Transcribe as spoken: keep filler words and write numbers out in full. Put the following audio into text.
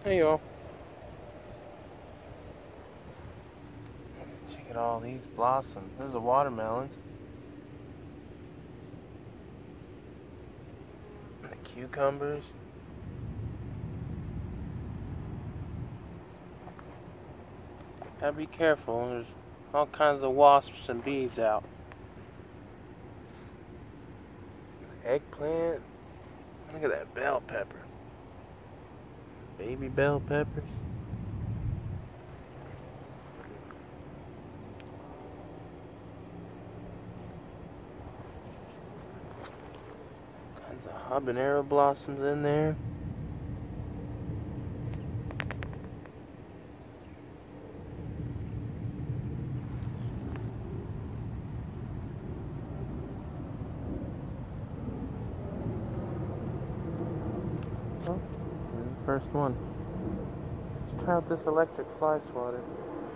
Hey y'all. Check out all these blossoms. Those are watermelons. And the cucumbers. Gotta be careful. There's all kinds of wasps and bees out. Eggplant. Look at that bell pepper. Baby bell peppers. Kinds of habanero blossoms in there. Oh, there's the first one. Let's try out this electric fly swatter.